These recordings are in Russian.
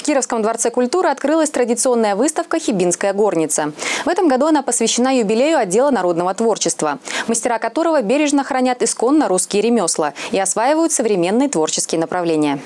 Кировском дворце культуры открылась традиционная выставка «Хибинская горница». В этом году она посвящена юбилею отдела народного творчества, мастера которого бережно хранят исконно русские ремесла и осваивают современные творческие направления.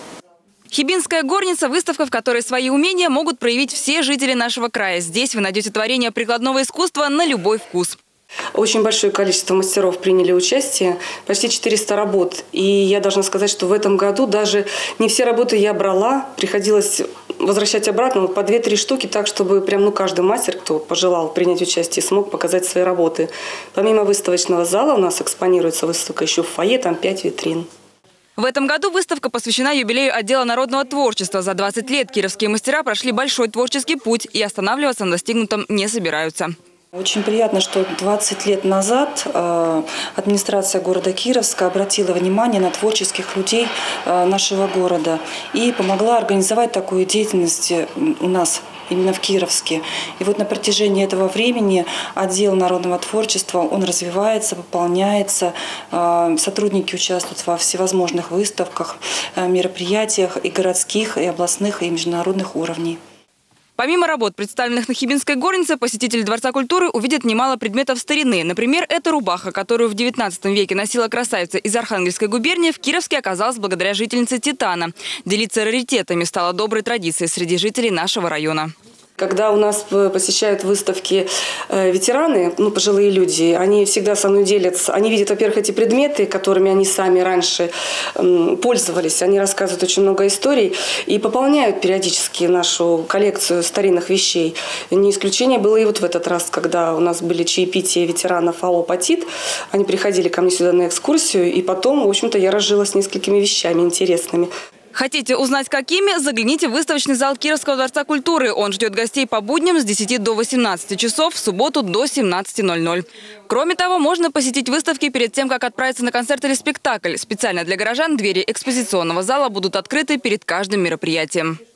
Хибинская горница – выставка, в которой свои умения могут проявить все жители нашего края. Здесь вы найдете творения прикладного искусства на любой вкус. Очень большое количество мастеров приняли участие, почти 400 работ. И я должна сказать, что в этом году даже не все работы я брала, приходилось возвращать обратно по 2-3 штуки, так чтобы прям каждый мастер, кто пожелал принять участие, смог показать свои работы. Помимо выставочного зала у нас экспонируется выставка еще в фойе, там 5 витрин. В этом году выставка посвящена юбилею отдела народного творчества. За 20 лет кировские мастера прошли большой творческий путь и останавливаться на достигнутом не собираются. Очень приятно, что 20 лет назад администрация города Кировска обратила внимание на творческих людей нашего города и помогла организовать такую деятельность у нас именно в Кировске. И вот на протяжении этого времени отдел народного творчества, он развивается, пополняется. Сотрудники участвуют во всевозможных выставках, мероприятиях и городских, и областных, и международных уровней. Помимо работ, представленных на Хибинской горнице, посетитель Дворца культуры увидит немало предметов старины. Например, эта рубаха, которую в 19 веке носила красавица из Архангельской губернии, в Кировске оказалась благодаря жительнице Титана. Делиться раритетами стало доброй традицией среди жителей нашего района. Когда у нас посещают выставки ветераны, пожилые люди, они всегда со мной делятся. Они видят, во-первых, эти предметы, которыми они сами раньше пользовались. Они рассказывают очень много историй и пополняют периодически нашу коллекцию старинных вещей. Не исключение было и вот в этот раз, когда у нас были чаепития ветеранов АО «Патит». Они приходили ко мне сюда на экскурсию, и потом, в общем-то, я разжилась несколькими вещами интересными. Хотите узнать, какими? Загляните в выставочный зал Кировского дворца культуры. Он ждет гостей по будням с 10 до 18 часов, в субботу до 17:00. Кроме того, можно посетить выставки перед тем, как отправиться на концерт или спектакль. Специально для горожан двери экспозиционного зала будут открыты перед каждым мероприятием.